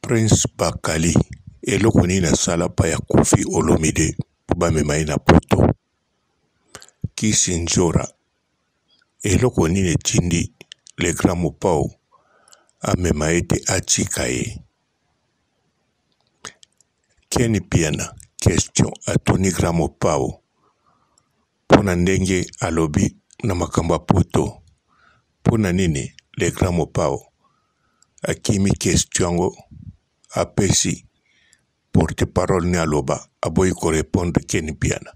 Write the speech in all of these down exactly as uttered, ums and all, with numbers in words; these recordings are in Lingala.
Prince Bakali eloko nini asala pa ya Koffi Olomide po bamema ye na poto. Kisi Nzora eloko nini etindi le grand Mopao amema ye te atika ye. Ken Piana question atoni grand Mopao pona ndenge alobi na makambo ya poto. Pona nini le grand Mopao akimi question yango apesi porte parole ne aloba aboyi ko répondre Ken Piana.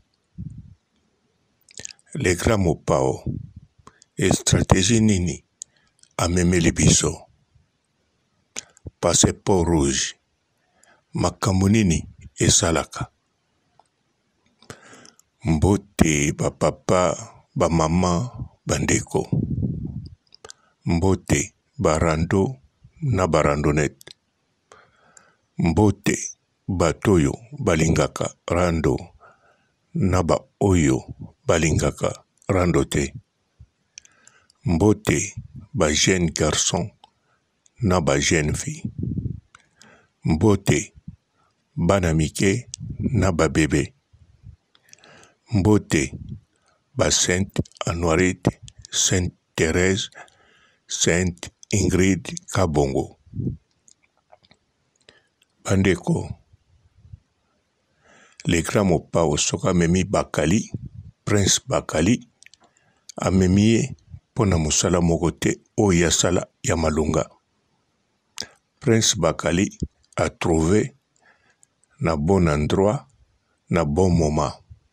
Le grand Mopao et stratégie nini amemeli biso. Passeport rouge makambo nini esalaka. Mbote ba papa ba mama bandeko. Mbote barando na barandonete. Mbote batoyo balingaka rando na ba oyo balingaka rando te. Mbote ba jeune garçon na ba jeune fille. Mbote bana mike na ba bébé. Mbote ba Sainte Honorite, Sainte Thérèse, Sainte Ingrid Kabongo. Bandeko, le grand Mopao soka memi Bakali, Prince Bakali, amemi ye pona musala moko te oyo yasala ya malunga. Prince Bakali a trouvé na bon endroit, na bon moment.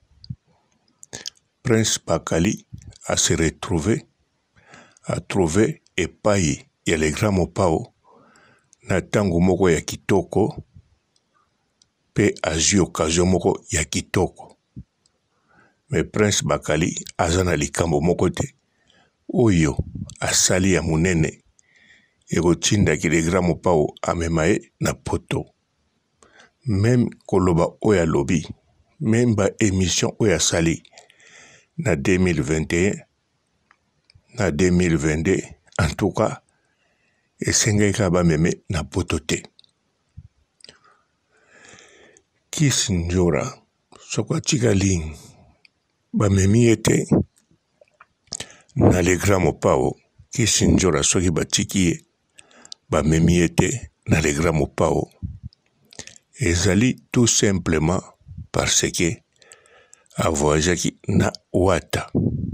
Prince Bakali a se retrouvé, a trouvé epai ya le grand Mopao na tango moko ya kitoko pe azwi occasion moko ya kitoko. Mais Prince Bakali aza na likambo moko te oyo asali ya munene ekotindaki le grand Mopao amema ye na poto. Même koloba oyo alobi, même ba émission oyo asali na deux mille vingt et un na deux mille vingt-deux, en tout cas esengaki kaka bameme na poto te. Kisi Nzora soko atikali bamemi ye te na le grand Mopao. Kisi Nzora soki batiki ye bamemi ye te na le grand Mopao, ezali tout simplement parce que a voyageaki na wata.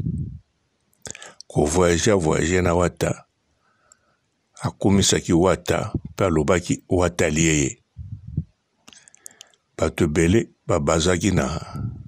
Ko voyage voyage na wata akumisaki wata pe alobaki wata liye. Bato bele babazaki na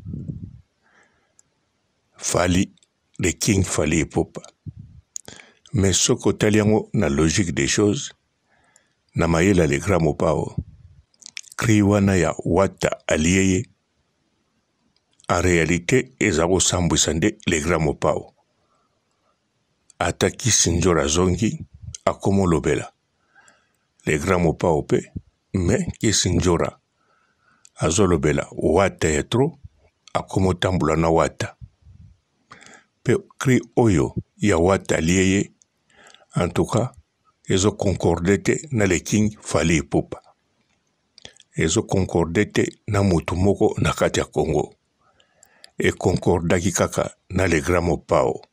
Fally, le King Fally Ipupa. Mais soko tali yango na logique des choses, na mayela le grand Mopao, kri wana ya wata aliyeye, en réalité ezako sambwisa nde le grand Mopao. Ata Kisi Nzora zongi akomo lobela le grand Mopao pe, mais Kisi Nzora azo lobela wata ya tro akomo tambula na wata. Pe kri oyo ya wata aliyeye, en tout cas ezo concordete na le King Fally Ipupa. Ezo concordete na mutu moko na kati ya Congo. E concordaki kaka na le grand Mopao.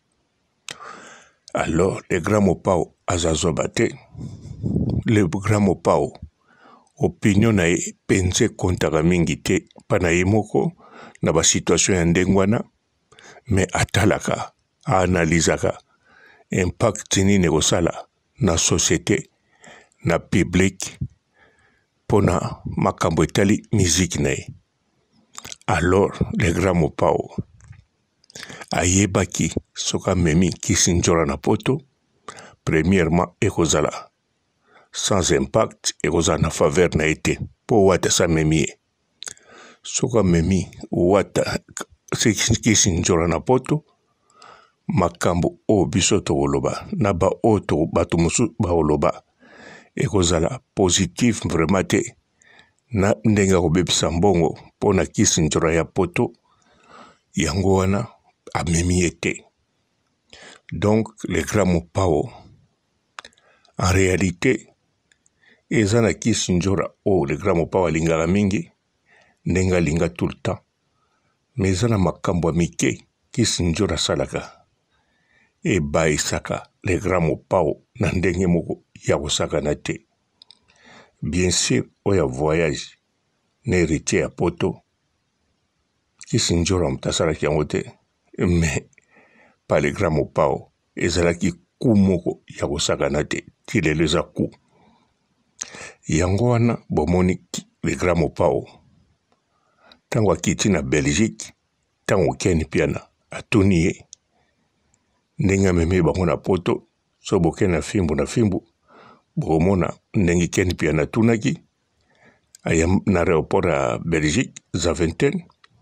Alors le grand Mopao azazoba te. Le grand Mopao opinion na ye penze kontaka mingi te pa na ye moko na ba situation ya ndengwana, mais atalaka, analizaka impact nini ekosala na société, na public, pona makambo etali musique na ye. Alors le grand Mopao ayebaki soka memi Kisi Nzora na poto, premièrement ekozala sans impact, ekozala na faveur na ete po wata sa memi ye. Soka memi wata Kisi Nzora na poto, makambo o biso tokoloba na ba o to bato musu baoloba ekozala positif vraiment te na ndenge kobebisa mbongo pona Kisi Nzora ya poto yango wana amemi ye te. Donc le grand Mopao en réalité eza na kisi njora o le grand mopao alingaka mingi ndenge alinga tout le temps mais eza na makambo ya mike kisi njora asalaka ebayisaka le grand mopao na ndenge moko ya kosakana te. Bien sûr oyo voyage na héritier ya poto kisi njora moto asalaki yango te mais pa le grand mopao ezalaki ku moko ya kosakana te ti lelo eza ku yango wana bomoni le grand mopao ntango akiti na Belgique ntango Ken Piana atuni ye ndenge amemi bango na poto so boke na fimbu na fimbu bomona ndenge Ken Piana atunaki aya na aéroport ya Belgique Zaventem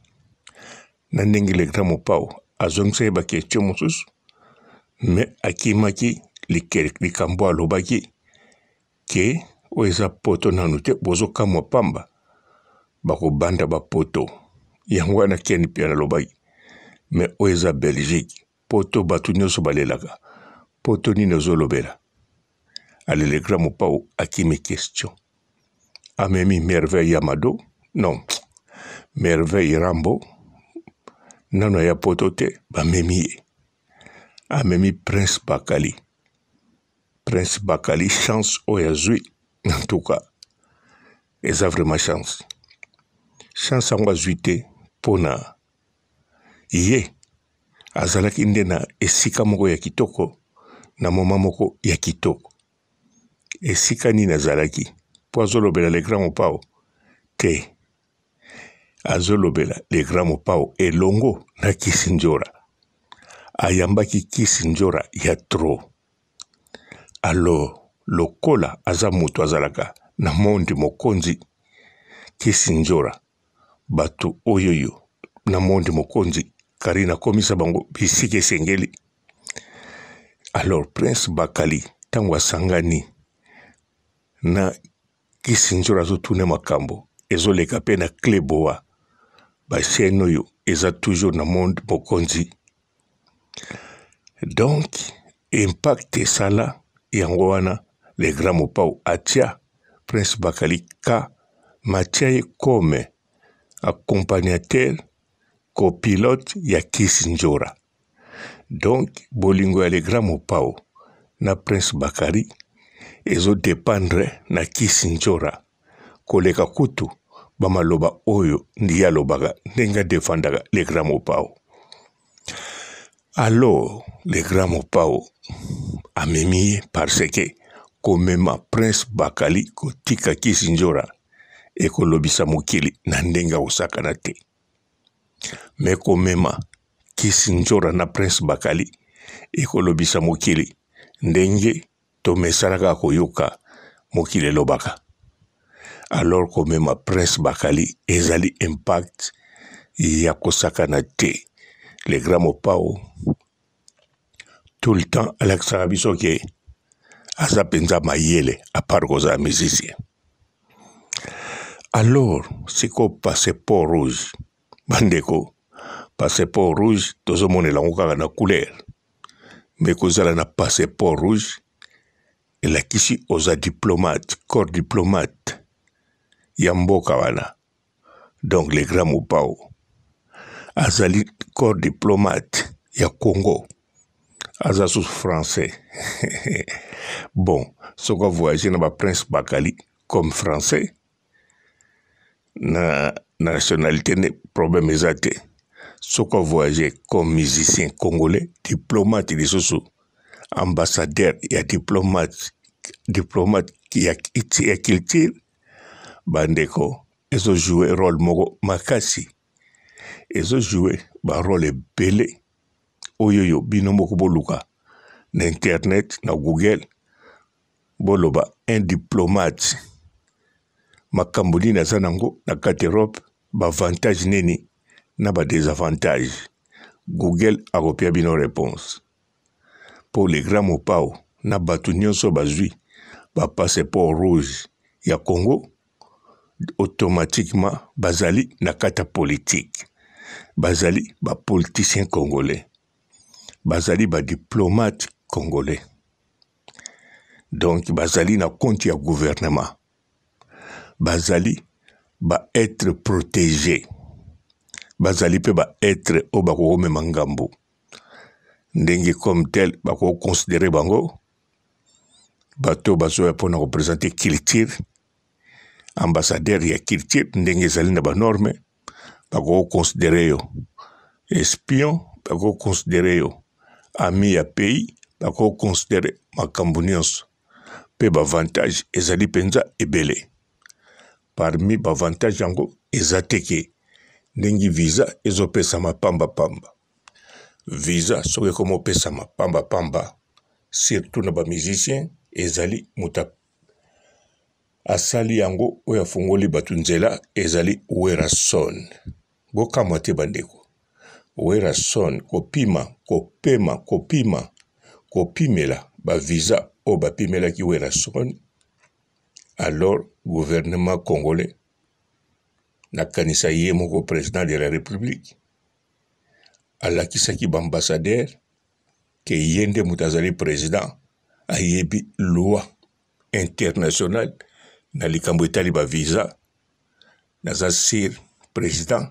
na ndenge le grand mopao azongisa ye bakestio mosusu me akimaki likambo alobaki ke oyo eza poto nanu te bozokamwa pamba bakobanda bapoto yango wana Ken Piana alobaki me oyo eza Belgique poto bato nyonso balelaka poto nini ozolobela ale le grand mopao akimi question amemi Merveille Yamado non Merveille Rambo nano ya poto te bamemi ye amemi Prince Bakali Prince Bakali chance oyo azwi en tout cas eza vraiment chance chance yango azwi te mpona ye azalaki nde na esika moko ya kitoko na moma moko ya kitoko esika nini azalaki mpo azolobela le grand mopao te azolobela le grand mopao elongo na kisi njora ayambaki kisi njora ya tro alors lokola aza moto azalaka na mondi mokonzi kisi njora bato oyoyo na mondi mokonzi kari nakomisa bango bisika esengeli alors Prince Bakali ntango asangani na kisi njora azotuna makambo ezoleka mpe na kleboa bashene oyo eza toujours na monde mokonzi donc impact esala yango wana le grand mopao atia Prince Bakali ka matia ye comme accompagnateur copilote ya kisi njora donc bolingo ya le grand mopao na Prince Bakali ezo dépendre na kisi njora koleka kutu bamaloba oyo ndi alobaka ndenge adefendaka le grand mopao. Alors le grand mopao amemi ye parce que komema Prince Bakali kotika kisi njora ekolobisa mokili na ndenge akosakana te me komema kisi njora na Prince Bakali ekolobisa mokili ndenge tomesalaka koyoka mokili elobaka. Alors komema Prince Bakali ezali impact ya kosakana te. Le grand mopao tout le temps alakisaka biso ke aza penza mayele apart koza musicien. Alors siko passeport rouge bandeko passeport rouge tozomonela yango kaka na couleur me kozala na passeport rouge elakisi oza diplomate corps diplomate ya mboka wana. Donc le grand mopao azali corps diplomate ya Congo aza sous français. Bon soko voyager na ba Prince Bakali comme français na nationalité ne problème eza te. Soko voyager comme musicien congolais diplomate lisusu ambassadeur ya diplomate diplomate ya, ya culture bandeko ezo jouer rôle moko makasi ezo jouer ba rôle ebele oyoyo bino moko boluka na internet na Google boloba un diplomate makambo nini aza nango na kati Europe ba avantage nini na ba désavantage Google akopia bino réponse. Pour les grands mopao na bato nyonso bazwi ba passeport rouge ya Congo automatiquement bazali na kata politique bazali ba politicien congolais bazali ba diplomate congolais donc bazali na compte ya gouvernement bazali ba être protégé bazali pe ba être o bako mema ngambo ndenge comme tel bako considérer bango bato bazo pona représenter culture ambassadeur ya culture ndenge zali na ba norme bako considérer yo espion bako considérer yo ami ya pays bako considérer makambo nyonso pe ba avantage ezali penza ebele parmi ba avantage yango ezateke ndenge visa ezopesa mapamba pamba visa soki komo opesa mapamba pamba surtout na ba musicien ezali muta asali yango oyo afungoli batu nzela ezali Werason bokamwa te bandeko Werason kopima kopema kopima kopimela ba visa o bapimela ki Werason alors gouvernement congolais nakanisa ye moko président de la république alakisaki baambassadeur ke ye nde mutu azali président ayebi loi internationale na likambo etali ba visa naza sir président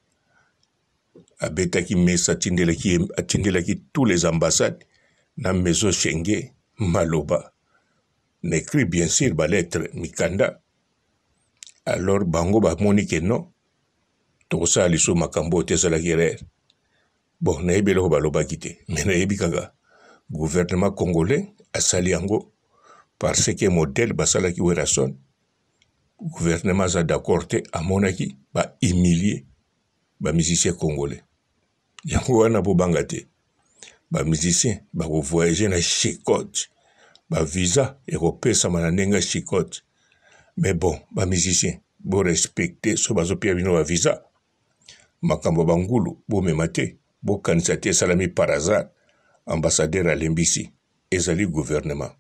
abetaki mesa atindelaki atindelaki tous les ambassades na maison Schengen maloba n'écrit bien sûr ba lettre mikanda alors bango bamoni ke non tokosala liso makambo te ezalaki erreur bon nayebi eloko balobaki te mais nayebi kaka gouvernement congolais asali yango parce que modèle basalaki Werason gouvernement aza d'accord te amonaki ba humilier ba musicien congolais yango wana bobanga te ba musicien bako voyager na chicote ba visa ekopesama na ndenge chicote mais bon ba musicien bo respecter so bazopia bino ba visa makambo bangulu bomema te bokanisa te esalami par hasard ambassadeur alembisi ezali gouvernement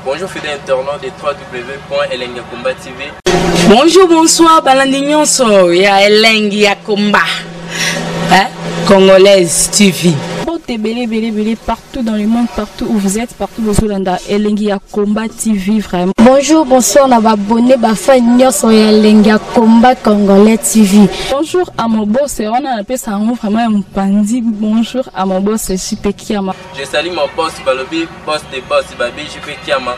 Bonjour fidèles internautes de w w w point elengi akomba T V. Bonjour, bonsoir, balandi nyonso ya Elengi Akomba, hein? Congolaise T V. Belé, belé, belé, partout dans le monde, partout où vous êtes, partout où vous êtes, Elengi Akomba T V, vraiment. Bonjour, bonsoir, na abonné, ba fan nyonso ya Elengi Akomba Congolais T V. Bonjour à mon boss, on a appelé ça vraiment un pandi. Bonjour à mon boss, J P Kiama. Je salue mon boss Balobi, boss des boss, Babi J P Kiama.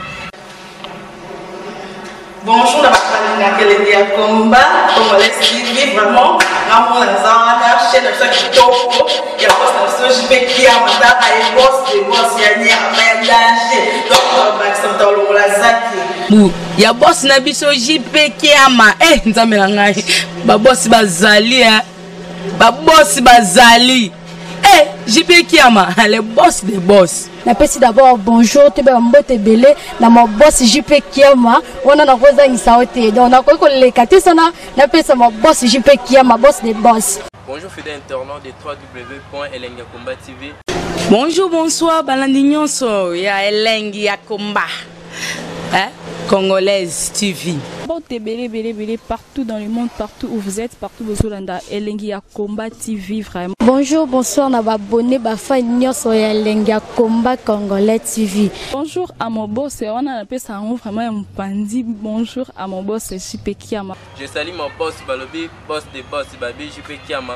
Bonjour, na Elengi Akomba Congolais T V, vraiment. Amour na zana, chaîne de ça qui topo, il y a boss na J P Kiama, ta ay boss des boss ya ni ama danger. Donc on va accepter le la zaki. Bou, ya boss na biso J P Kiama, eh nzambe na ngai. Ba boss bazali eh. Ba boss bazali. Eh, J P Kiama, le boss des boss. Na pesi d'abord bonjour, te ba mbote belé na mon boss J P Kiama, on a na koza ngisaote. Donc na ko ko le kati sana, na pesa mon boss J P Kiama, boss des boss. Bonjour fidèles internautes de w w w point elengi akomba T V. Bonjour, bonsoir, balandi nyonso ya Elengi Akomba, hein? Congolaise T V. Belé, belé, belé, partout dans le monde, partout où vous êtes, partout où vous êtes, Elengi Akomba T V, vraiment. Bonjour, bonsoir, na abonné, ba fan nyonso ya Elengi Akomba Congolais T V. Bonjour à mon boss, on a appelé ça vraiment un pandi. Bonjour à mon boss, J P Kiama. Je salue mon boss Balobi, boss des boss, Babi J P Kiama.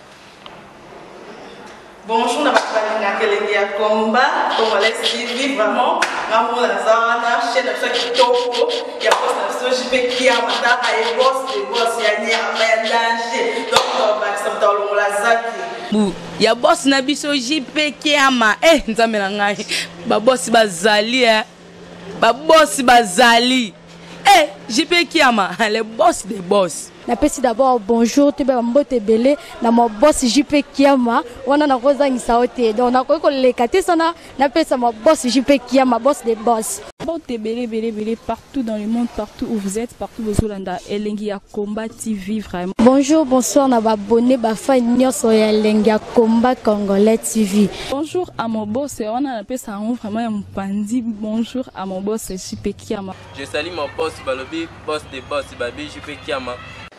Bonjour, na Elengi Akomba Congolais T V, vraiment. Amour na zana, chaîne de ça qui topo, il y a boss na J P Kiama, ta ay boss des boss ya ni ama danger. Donc on va accepter le la zaki. Bou, ya boss na biso J P Kiama, eh nzambe na ngai. Ba boss bazali eh. Ba boss bazali. Eh, J P Kiama, le boss des boss. Na pesi d'abord bonjour, te ba mbote belé na mon boss J P Kiama, on a na koza ngisaote. Donc na ko ko le kati sana, na pesa mon boss J P Kiama, boss des boss. Belé, belé, belé, partout dans le monde, partout où vous êtes, partout où vous êtes, Elengi Akomba T V, vraiment. Bonjour, bonsoir, na abonné, ba fan nyonso ya Elengi Akomba Congolais T V. Bonjour à mon boss, on a appelé ça vraiment un pandi. Bonjour à mon boss, J P Kiama. Je salue mon boss Balobi, boss des boss, Babi J P Kiama.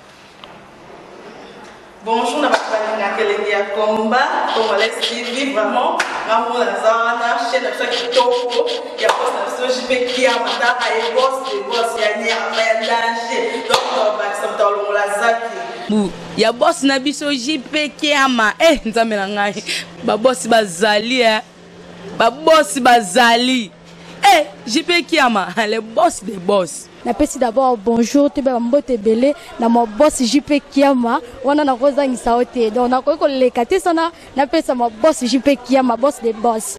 Bonjour, na Elengi Akomba Congolais T V, vraiment. Amour na zana, chaîne de ça qui topo, il y a boss na J P Kiama, ta ay boss des boss ya ni ama danger. Donc on va accepter le la zaki. Bou, ya boss na biso J P Kiama, eh nzambe na ngai. Ba boss bazali eh. Ba boss bazali. Eh, J P Kiama, le boss des boss. Na pesi d'abord bonjour, te ba mbote belé na mon boss J P Kiama, on a na koza ngisaote. Donc na ko ko le kati sana, na pesa mon boss J P Kiama, boss des boss.